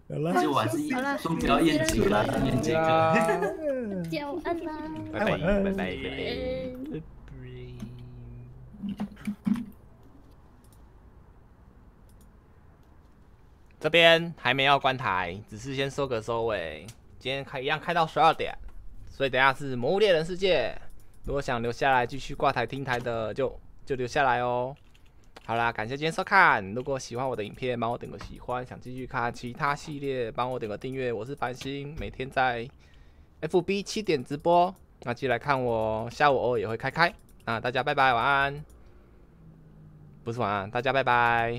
好了， 就我是好了双标验几个啦，验几个。 叫安啦， 拜拜拜拜拜。 这边还没要关台，只是先收个收尾。今天一样开到12点，所以等一下是《魔物猎人世界》。如果想留下来继续挂台听台的，就留下来哦。好啦，感谢今天收看。如果喜欢我的影片，帮我点个喜欢；想继续看其他系列，帮我点个订阅。我是繁星，每天在 FB 7点直播，那记得来看我。下午偶尔也会开。那大家拜拜，晚安。不是晚安，大家拜拜。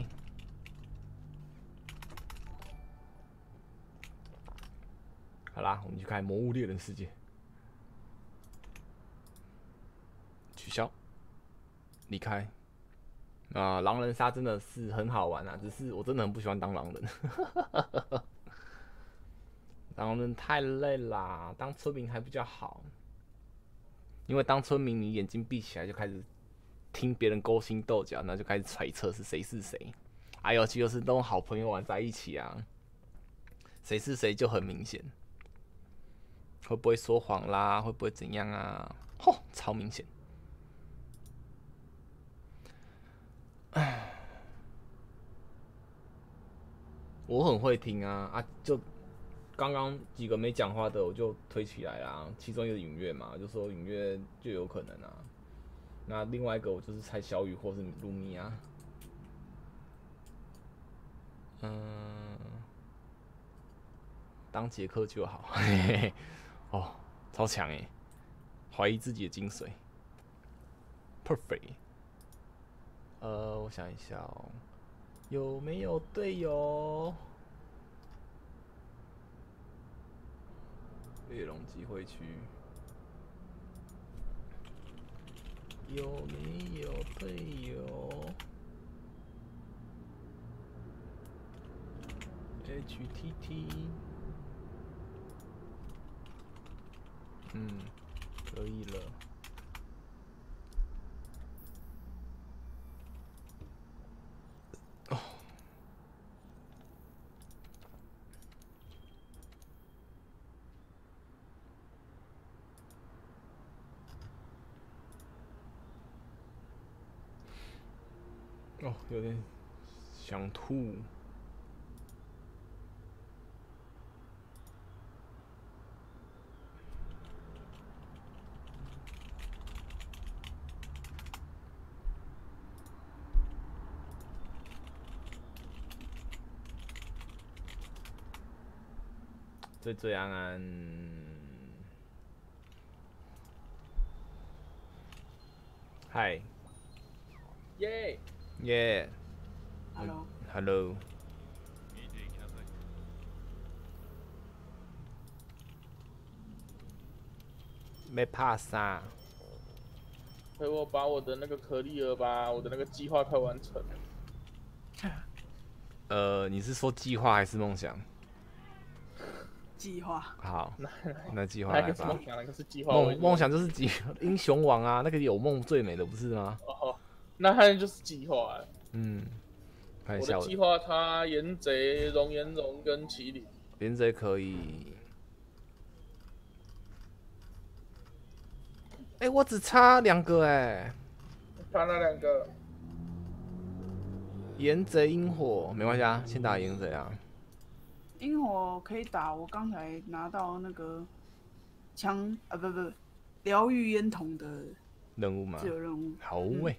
好啦，我们去看《魔物猎人世界》。取消，离开。狼人杀真的是很好玩啊，只是我真的很不喜欢当狼人。狼人太累啦，当村民还比较好。因为当村民，你眼睛闭起来就开始听别人勾心斗角，然后就开始揣测是谁是谁。尤其就是都好朋友玩在一起啊，谁是谁就很明显。会不会说谎啦？会不会怎样啊？超明显。我很会听就刚刚几个没讲话的，我就推起来啦。其中一个允月嘛，就说允月就有可能啊。那另外一个我就是猜小雨或是露米啊。当杰克就好。嘿嘿嘿，超强哎！怀疑自己的精髓 ，perfect。我想一下哦，有没有队友？猎龙集会区有没有队友 ？HTT， 可以了。有点想吐。最安安，嗨，耶，Hello，没怕啥？ 陪我把我的那个可丽尔吧，我的那个计划快完成了。你是说计划还是梦想？ 计划。 好，那计划来吧。 梦想，那个是计划。 梦想就是英雄王啊，那个有梦最美的不是吗？ 那他就是计划。 看一下我的计划，他岩贼、熔岩龙跟麒麟。 岩贼可以。我只差2个差那2个。 岩贼萤火没关系啊，先打岩贼啊。 萤火可以打，我刚才拿到那个枪不，疗愈烟筒的任务吗？ 自由任务。 好为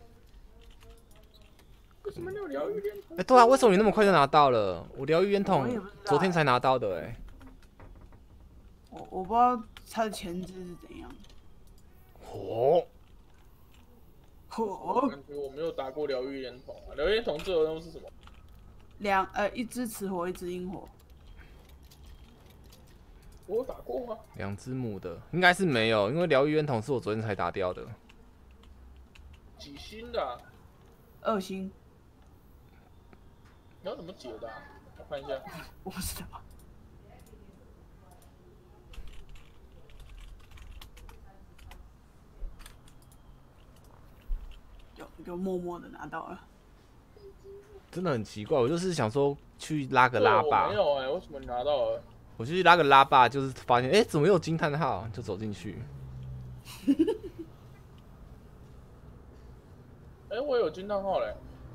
什么你有疗愈烟筒？ 对啊，为什么你那么快就拿到了？我疗愈烟筒昨天才拿到的我不知道它的前置是怎样。 感觉我没有打过疗愈烟筒啊。疗愈烟筒自由任务是什么 ？1只雌火，1只萤火。 我有打过吗 ？2只母的应该是没有，因为疗愈烟筒是我昨天才打掉的。 几星的 ？2星。 你要怎么解的我看一下。 我不知道。就默默的拿到了。 真的很奇怪，我就是想说去拉个拉霸没，有哎、为什么你拿到了？ 我去拉个拉霸，就是发现怎么有惊叹号，就走进去。 我有惊叹号嘞。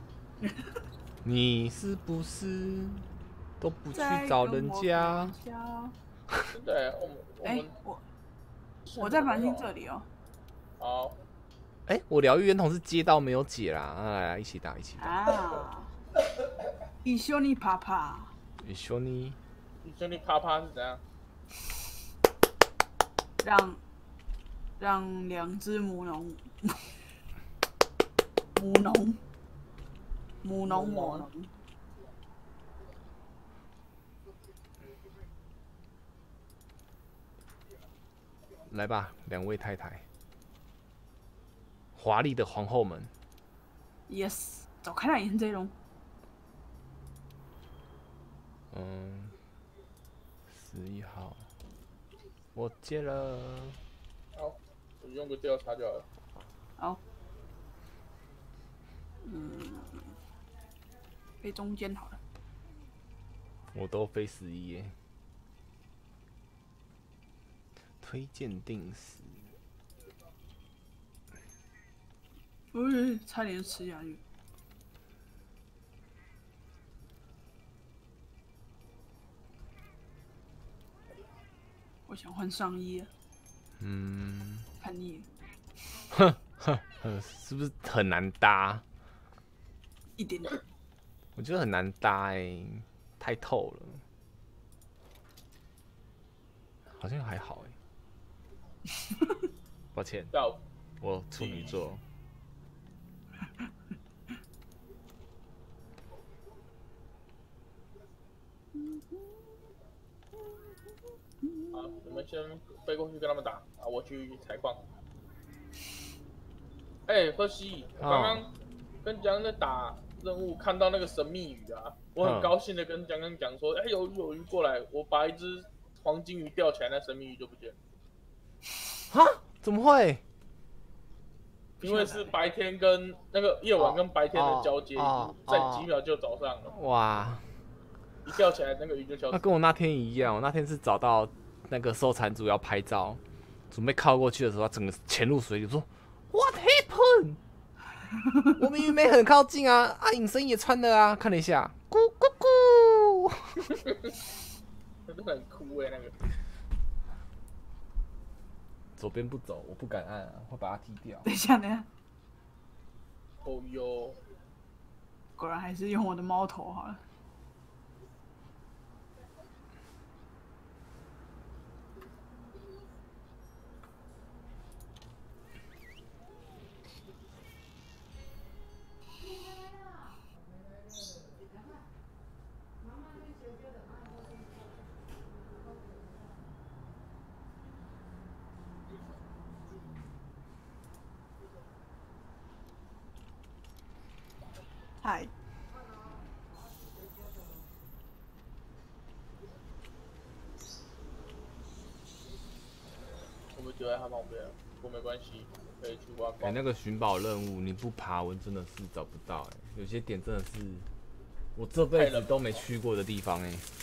你是不是都不去找人家？ 真的、欸， 我在繁星这里哦。 好， 我疗愈圆筒是接到没有解啦，来一起打，一起打。 啊，一緒にパパ。 一緒に。 你兄弟啪啪是怎样？ 让两只母农母农。 来吧，两位太太，华丽的皇后们。 Yes， 走开啦，严这龙。 11号，我接了。 好，我用个调查就好了。 好。飞中间好了。 我都飞11耶。推荐定时。 差点吃下去。我想换上衣啊。叛逆。 是不是很难搭？ 一点点。 我觉得很难搭太透了。好像还好抱歉，我处女座。 好，你们先飞过去跟他们打啊，我去采矿。贺西，我刚刚跟江在打任务，看到那个神秘鱼啊，我很高兴的跟江江讲说，有鱼过来，我把一只黄金鱼钓起来，那神秘鱼就不见了。 哈？怎么会？ 因为是白天跟那个夜晚跟白天的交接，在几秒就早上了。 哇！ 一钓起来，那个鱼就消失。 那跟我那天一样，我那天是找到那个收产组要拍照，准备靠过去的时候，他整个潜入水里，说 What happened？ 我明明没很靠近啊，隐身也穿了啊，看了一下，咕咕咕， 真的很酷那个。 左边不走，我不敢按啊，会把它踢掉。 等一下。 哦哟， 果然还是用我的猫头好了。嗨。 我们就在他旁边，不过没关系，可以去挖矿。 那个寻宝任务你不爬文真的是找不到有些点真的是我这辈子都没去过的地方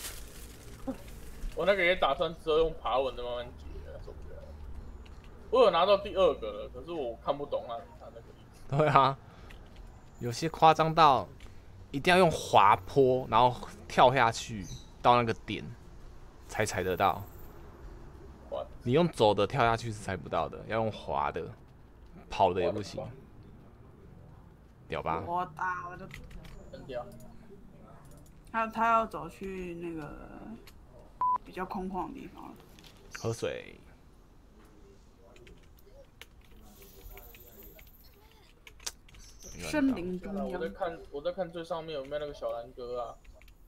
我那个也打算之后用爬文的慢慢解，受不了。我有拿到第2个了，可是我看不懂他那个意思。 对啊，有些夸张到一定要用滑坡，然后跳下去到那个点才踩得到。你用走的跳下去是踩不到的，要用滑的，跑的也不行。屌吧？ 我打我的。 很屌。 他要走去那个比较空旷的地方了。 喝水。 森林中央。 我在看最上面有没有那个小蓝哥啊？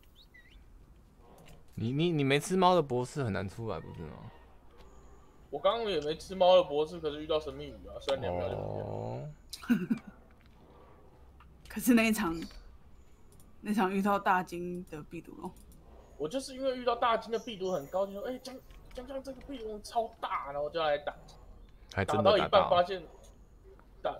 你没吃猫的博士很难出来，不是吗？ 我刚刚也没吃猫的博士，可是遇到神秘鱼啊，虽然2秒就不见了。 可是那一场遇到大金的必读龙， 我就是因为遇到大金的必读很高兴，说江这个必读龙超大，然后我就来打， 还真的打到一半发现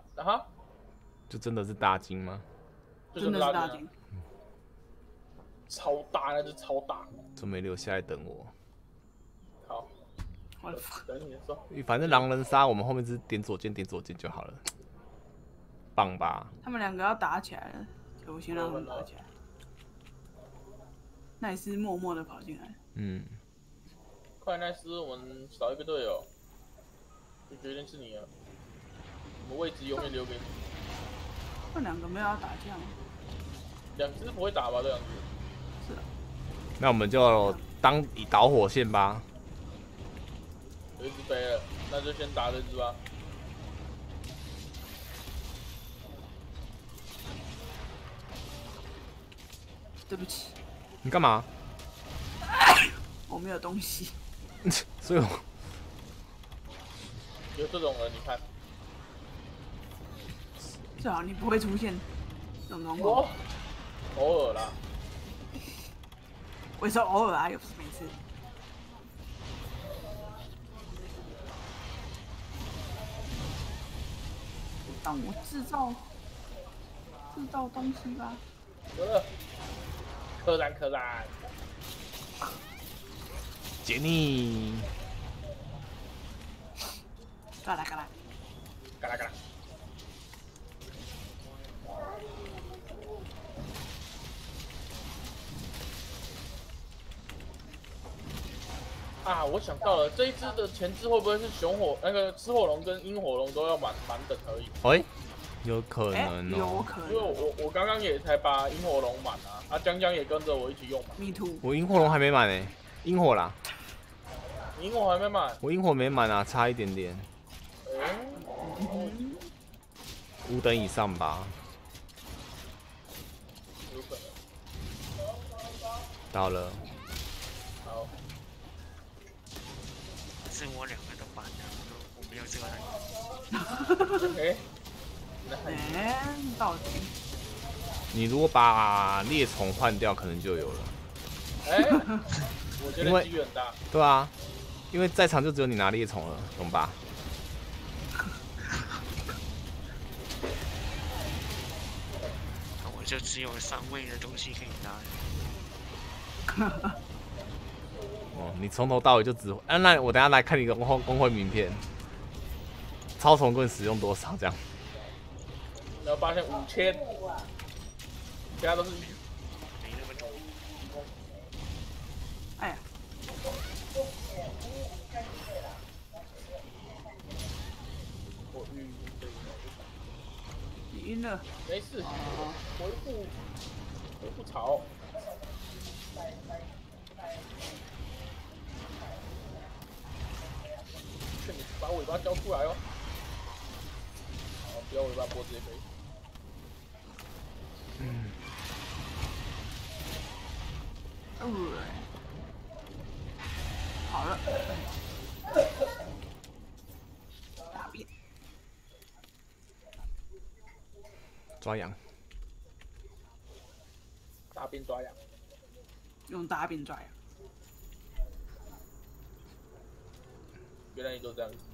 就真的是大金吗？ 真的是大金。 超大，那只超大。 准备留下来等我。 好， 我的等你的时候。 反正狼人杀我们后面只是点左键就好了，棒吧？ 他们两个要打起来了，我先让他们打起来。奈斯默默的跑进来。 嗯， 快奈斯，我们少一个队友，就决定是你了。我们位置永远留给你。 那两个没有要打架吗？ 两只不会打吧？这样子。 是啊。 那我们就当导火线吧。 有一只飞了，那就先打这只吧。 对不起， 你干嘛？ 我没有东西。 所以我有这种人，你看。 最好你不会出现这种状况。 我偶尔啦。 我说偶尔啊，又不是每次。让我制造东西吧。 得了，柯南。 杰尼， 嘎啦嘎啦。 嘎啦嘎啦。啊，我想到了，这一只的前置会不会是熊火那个赤火龙跟萤火龙都要满等而已？ 哎，有可能有哦。 可能。 因为我刚刚也才把萤火龙满啊，江江也跟着我一起用满。 Me too。 我萤火龙还没满呢，萤火啦， 你萤火还没满？ 我萤火没满啊，差一点点，5等以上吧。 有可能。 到了。 好。 是我两个都满了，我没有这个人。 到底。 你如果把猎宠换掉，可能就有了。 我觉得机遇很大。 对啊，因为在场就只有你拿猎宠了，懂吧？ 我就只有3位的东西可以拿。 哦，你从头到尾就只……那我等一下来看你的工会名片，超重棍使用多少这样？ 然后发现5000，其他都是1。 没那么多。 哎呀。 我晕， 你晕了。 没事，回复潮。劝你把尾巴交出来哦。好，不要尾巴，脖子也可以。 好了。大便。 抓羊。 大便抓羊。 用大便抓羊。 原来你都这样子。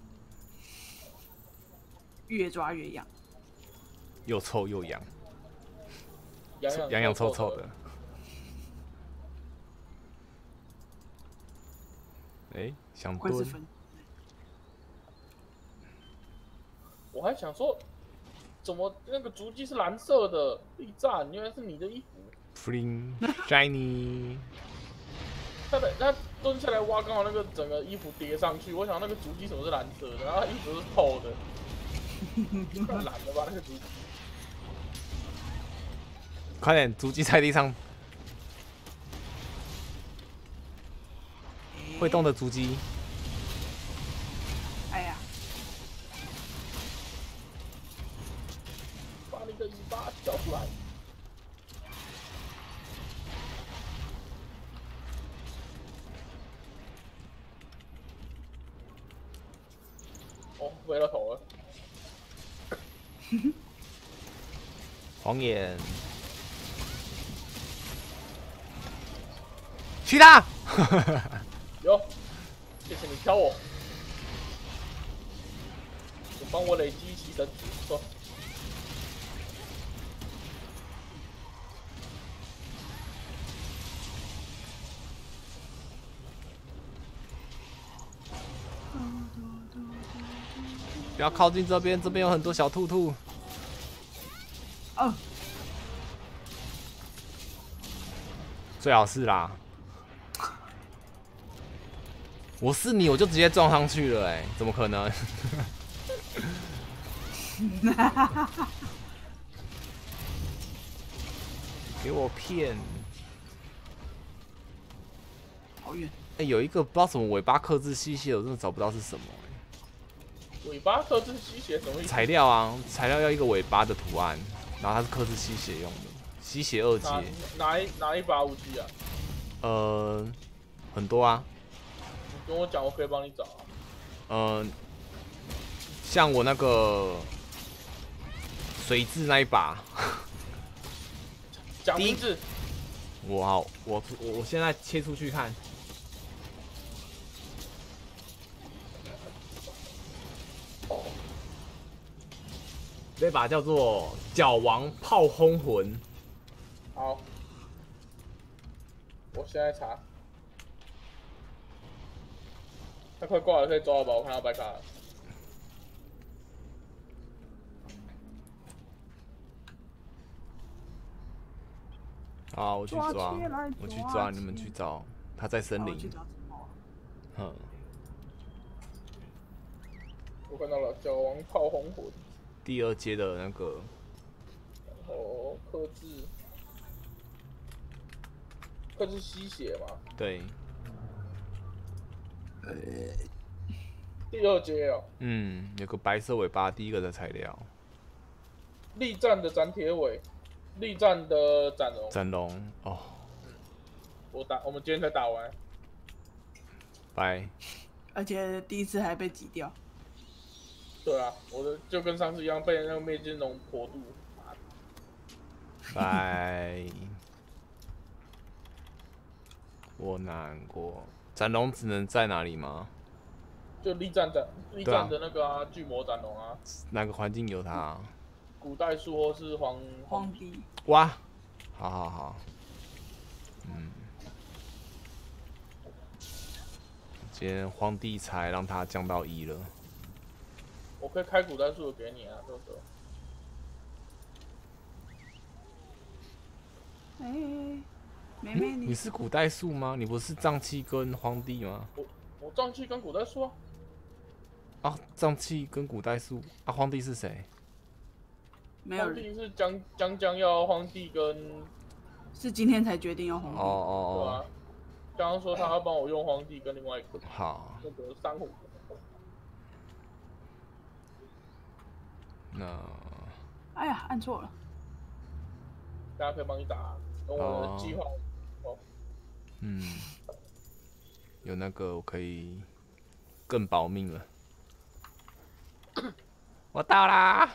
越抓越痒。 又臭又痒。 痒臭臭的。哎，想蹲。 我还想说，怎么那个足迹是蓝色的？力战，原来是你的衣服。 Fling shiny。 他蹲下来挖，刚好那个整个衣服叠上去。我想那个足迹怎么是蓝色的？然后他衣服是透的。太懒了吧那个足迹。 快点，足迹在地上。会动的足迹。 哎呀！ 把你的尾巴交出来！哦，飞到头了。 黄眼。去他！ 有，谢谢你挑我，你帮我累积牺牲值，说。 不要靠近这边，这边有很多小兔兔。 哦， 最好是啦。我是你，我就直接撞上去了，哎，怎么可能？给我骗！ 好远。 哎，有一个不知道什么尾巴刻字吸血，我真的找不到是什么。 尾巴刻字吸血什么意思？ 材料啊，材料要一个尾巴的图案，然后它是刻字吸血用的，吸血2阶。 哪一把武器啊？ 很多啊。 你跟我讲，我可以帮你找啊。 像我那个水蛭那一把。 讲名字。 我现在切出去看。这把叫做角王炮轰魂。 好，我现在查。他快挂了，可以抓了吧？我看到白卡了。 好，我去抓，我去抓，你们去找。他在森林。 我看到了，角王炮轰魂。 第2阶的那个。 哦，刻字吸血嘛。 对。 第2阶哦。 有个白色尾巴，第1个的材料。 力战的斩铁尾，力战的斩龙。 斩龙哦。 我们今天才打完。 拜。 而且第1次还被挤掉。 对啊，我的就跟上次一样被那个灭金龙破肚。 拜。我难过。斩龙只能在哪里吗？ 就力战的那个啊，巨魔斩龙啊。 哪个环境有它？ 古代树或是荒地。 哇，好。今天荒地才让它降到1了。 我可以开古代树给你啊，豆豆。 妹妹你是古代树吗？你不是瘴气跟荒地吗？ 我瘴气跟古代树啊。 啊，瘴气跟古代树啊，荒地是谁？ 没有。 荒地是将要荒地跟。 是今天才决定要荒地。 对啊。刚刚说他要帮我用荒地跟另外一个。 好。 那个珊瑚。 那。 哎呀，按错了。 大家可以帮你打，跟我的计划。 有那个我可以更保命了。我到啦！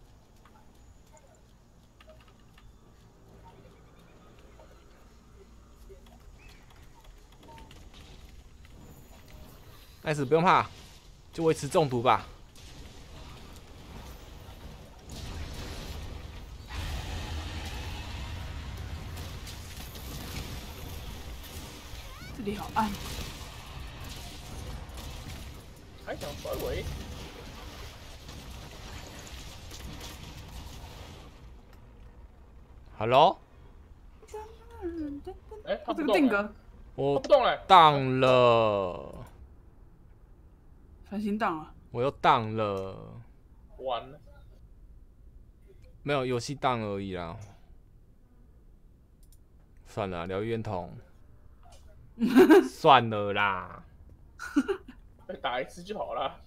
开始不用怕，就维持中毒吧。 这里好暗。 还想甩尾 ？Hello？ 他这个定格。 我不动了。 荡了。 繁星荡了。 我又荡了。 完了。 没有游戏荡而已啦。算了，疗愈烟筒。算了啦。 再打1次就好了。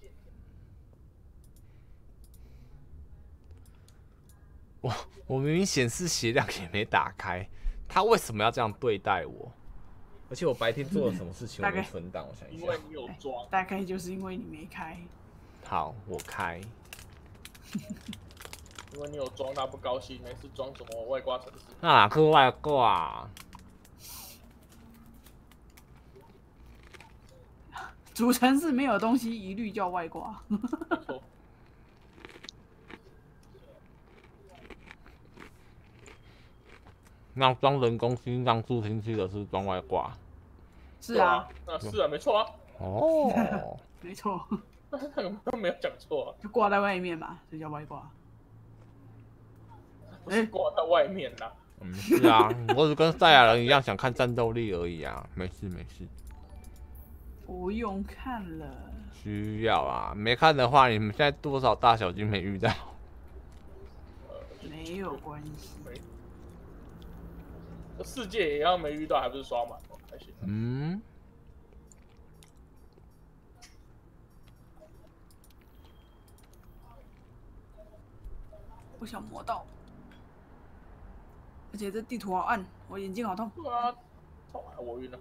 我明明显示血量也没打开，他为什么要这样对待我？而且我白天做了什么事情我没存档？我想一下。 因为你有装。 大概就是因为你没开。 好，我开。 因为你有装，他不高兴，没事装什么外挂程式？ 哪个外挂？ 主程式没有东西，一律叫外挂。 没错。 那装人工心脏助听器的是装外挂。 是啊。 是啊，没错啊。 哦。 没错。 他有没有讲错啊？ 就挂在外面嘛，这叫外挂。 不是挂在外面啦。 是啊，我只跟赛亚人一样想看战斗力而已啊，没事没事。 不用看了。 需要啊，没看的话，你们现在多少大小金没遇到？ 没有关系。 这世界也要没遇到，还不是刷满了？还行。 嗯。 我想磨到，而且这地图好暗，我眼睛好痛。 对啊，我晕了。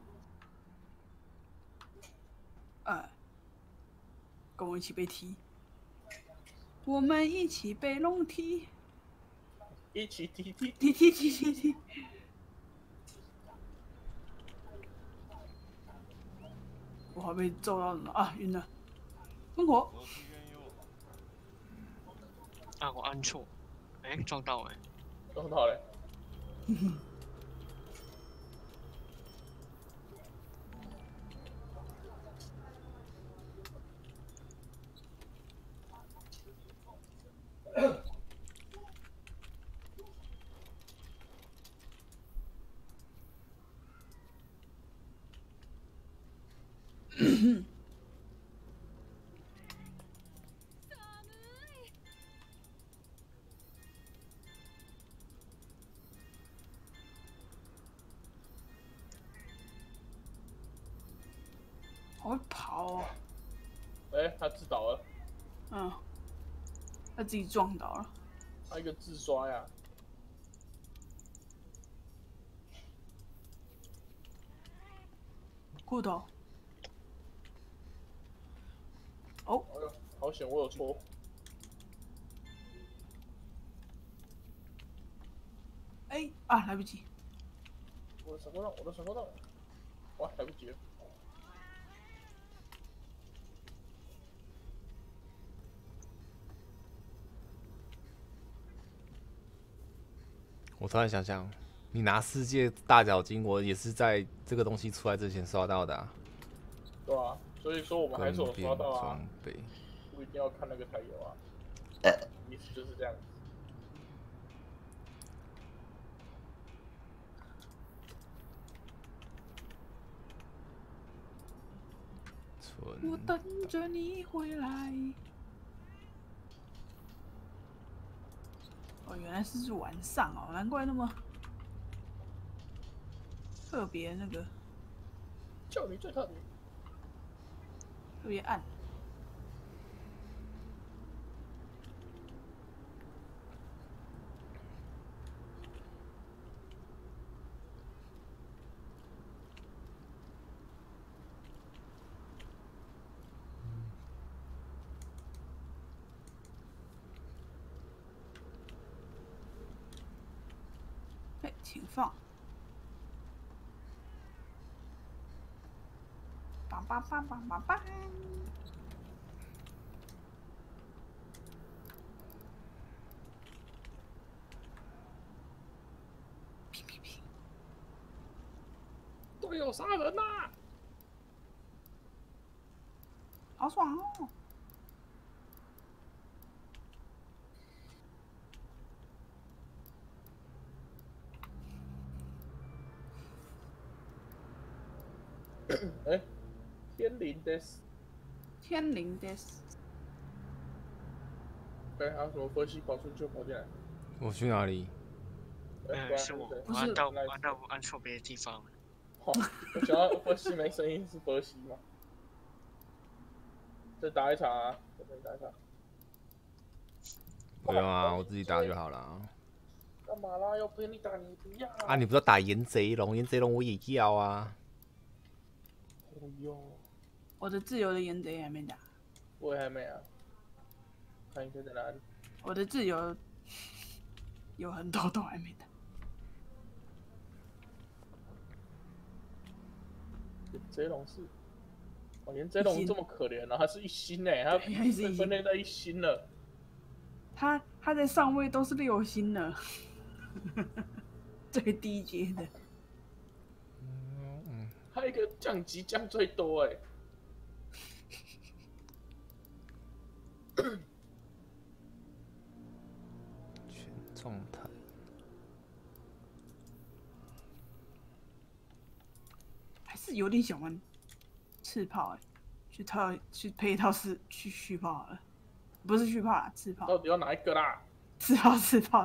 跟我一起被踢，我们一起被龙踢， 一起踢。 踢。我还被揍到了啊，晕了，喷火。 啊，我按错，哎，撞到哎， 撞到嘞。 好会跑哦。 他自倒了。 他自己撞倒了。 他一个自刷呀。 裤头。哦。 哎呦，好险，我有戳。 来不及。 我的闪光弹，哇，来不及了。 我突然想想，你拿世界大脚金，我也是在这个东西出来之前刷到的啊。 对啊，所以说我们还是有刷到啊。 装备不一定要看那个才有啊。意思就是这样。 我等着你回来。哦，原来是晚上哦，难怪那么特别那个， 就你最特别， 特别暗。请放。梆梆梆梆梆梆。噼噼噼！ 队友杀人呐！ 好爽哦！ 天灵 des。 天灵 des。 还有什么分析跑出去跑进来？ 我去哪里？ 是我按错别的地方了。 我想要分析没声音是分析吗？再打一场啊！再打一场。 不用啊，我自己打就好了。 干嘛啦？要陪你打你不要啊！你不是要打岩贼龙？岩贼龙我也要啊。 哦哟， 我的自由的岩贼还没打。 我也还没啊。看一下在哪里。 我的自由有很多都还没打。 贼龙是，连贼龙这么可怜啊，他是一星哎，他被分类在一星了。 他在上位都是6星了，最低阶的。 他一个降级降最多哎。 全状态。 还是有点想玩刺炮去配一套去续炮好了，不是续炮啦，刺炮。 到底要哪一个啦？ 刺炮。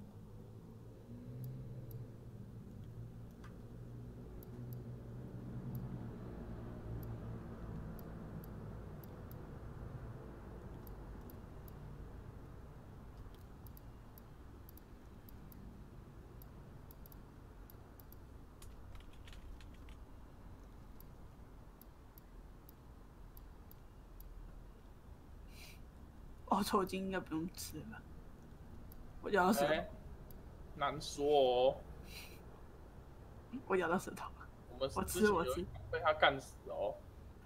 哦，抽筋应该不用吃了吧？我咬到舌头， 难说哦。 我咬到舌头。 我吃被他干死哦。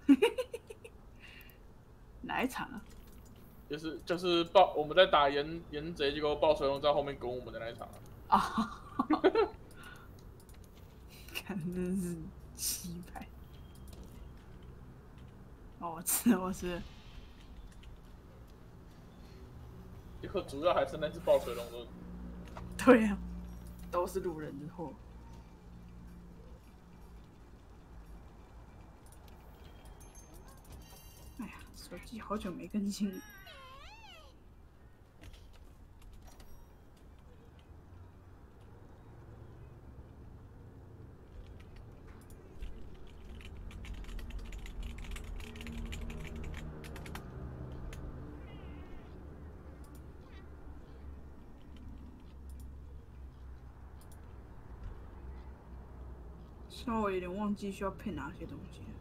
哪一场啊？ 就是我们在打岩贼，结果爆水龙在后面拱我们的那一场啊！看，真是气派。哦，我吃。 结果主要还是那只爆水龙的。 对啊，都是路人的货。哎呀，手机好久没更新了。稍微有点忘记需要配哪些东西了。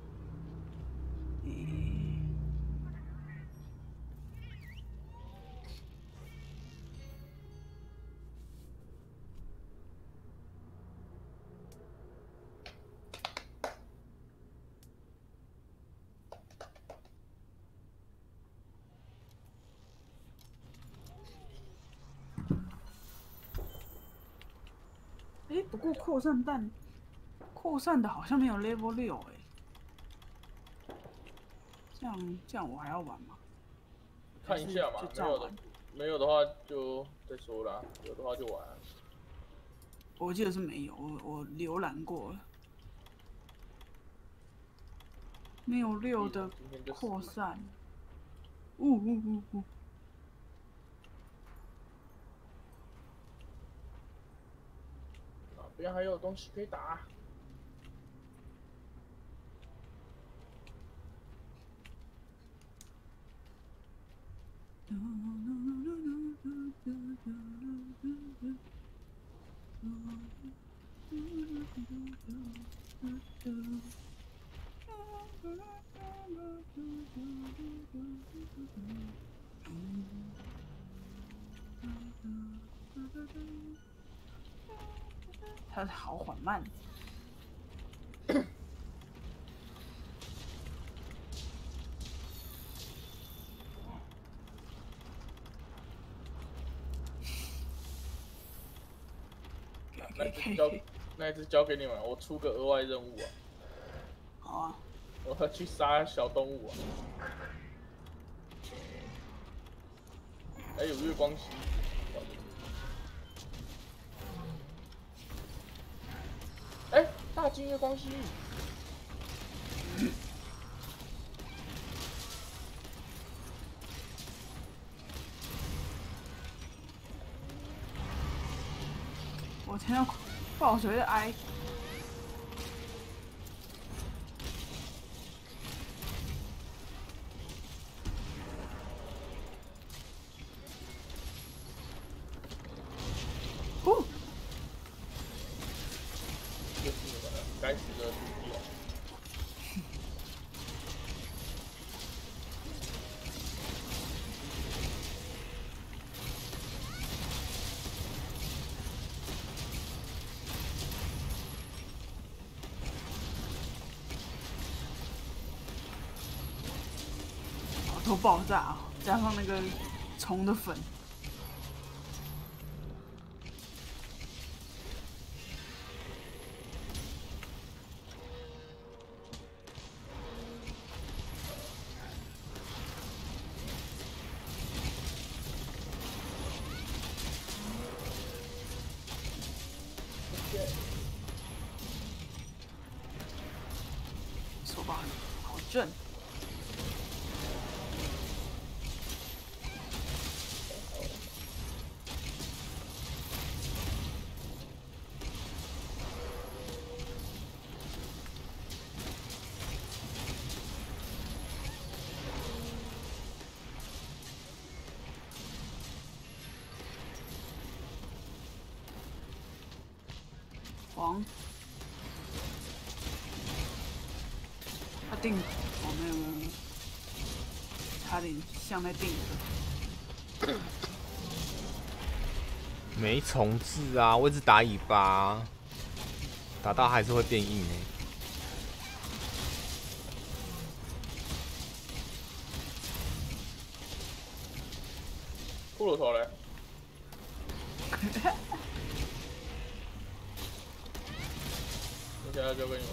不过扩散的好像没有 level 6这样我还要玩吗？ 看一下嘛，没有的话就再说啦，有的话就玩。 我记得是没有，我浏览过了，没有6的扩散。 哪边还有东西可以打？ 它好缓慢。 那一只交给你们，我出个额外任务啊。 好啊。 我要去杀小动物啊。有月光蜥。大金月光蜥。 我听到爆水的哀。 该死的土地哦！ 好多爆炸啊，加上那个虫的粉。 把好正。黄，他定，哦没有没有没有，差点像在定的。 没重置啊，我一直打尾巴，打到还是会变硬欸。 骷髅头嘞？我现在交给你们。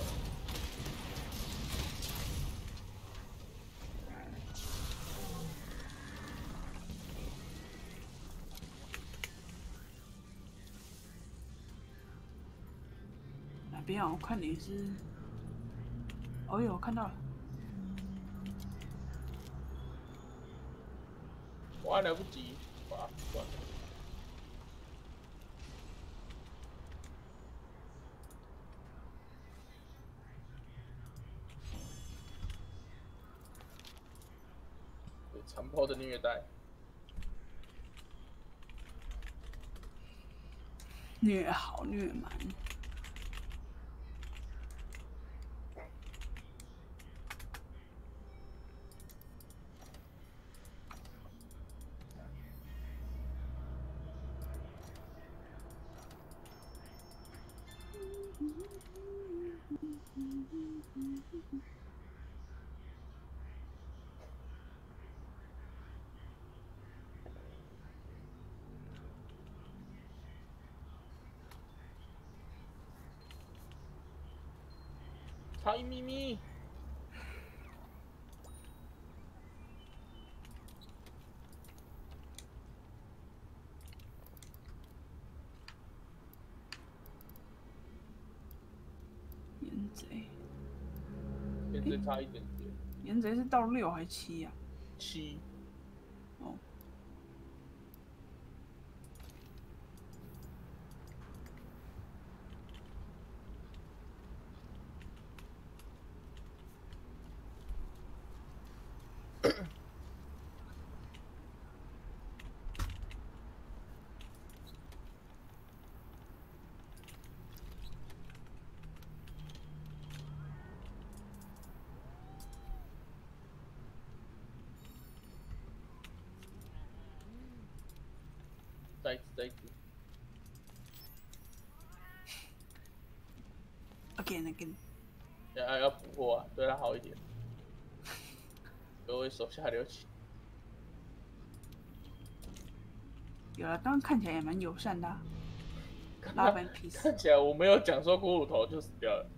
哪边啊？我看你是，哦哟，我看到了。 我还来不及，啊，算了。残暴的虐待， 虐好虐满。 差一咪咪。 盐贼， 现在差一点点。 盐贼是到6还7呀 ？7。 哦。 再一次，再一次。 again。 要捕获啊，对他好一点。各位手下留情。 有了，刚刚看起来也蛮友善的、啊。Love and peace。 看起来我没有讲说骷髅头就死掉了。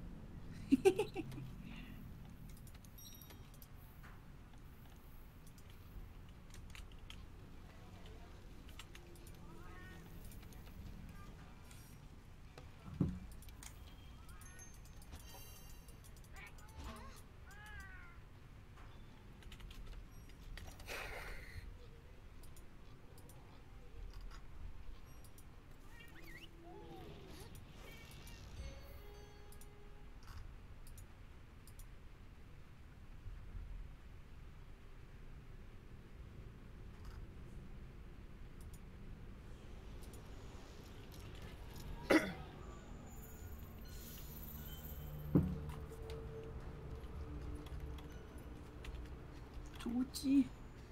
突击。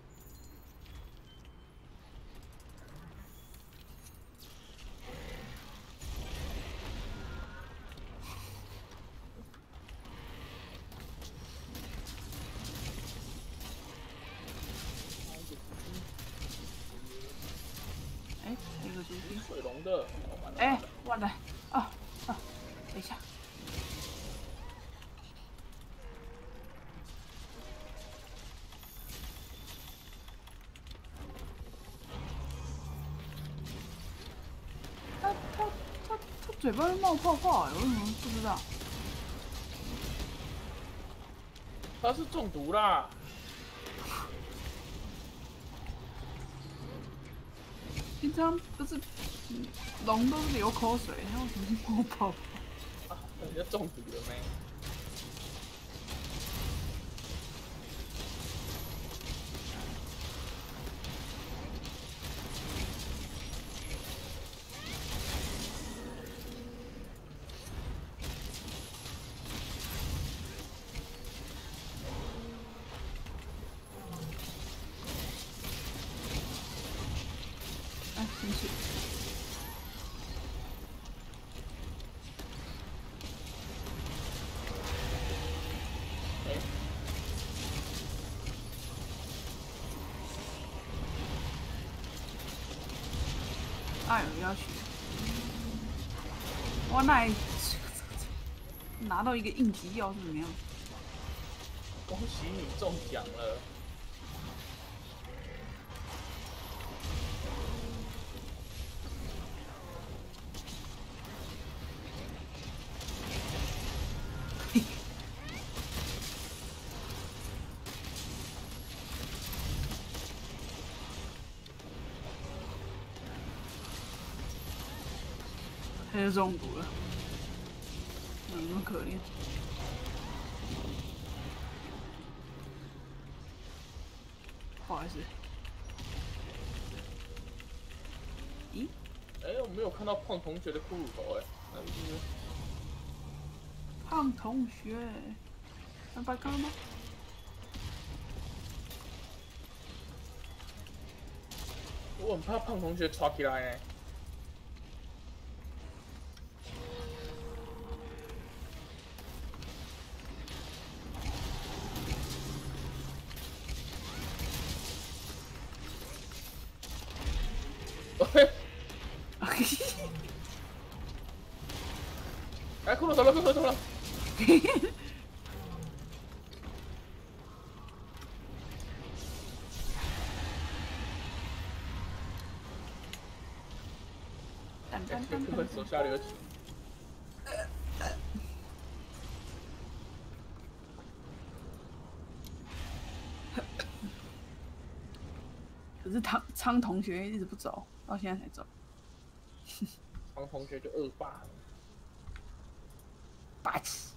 哎，这个突击。 水龙的。 哎，完了！啊啊！等一下。他嘴巴会冒泡泡，我为什么不知道？ 他是中毒啦。 平常不是龙都是流口水，还有什么摸泡泡？ 啊，人家中毒了没？ 哎，进去。 哎， 哎呦，要去！哇，那拿到一个应急药是怎么样？ 恭喜你中奖了！ 他就中毒了，那么可怜。不好意思。咦？ 哎，我没有看到胖同学的骷髅头，哎，那就是胖同学，那白看了吗？ 我很怕胖同学抓起来呢。哎，骷髅头了，骷髅头了！ 蛋蛋这根本手下留情。 可是苍同学一直不走，到现在才走。 苍同学就恶霸了。 白痴。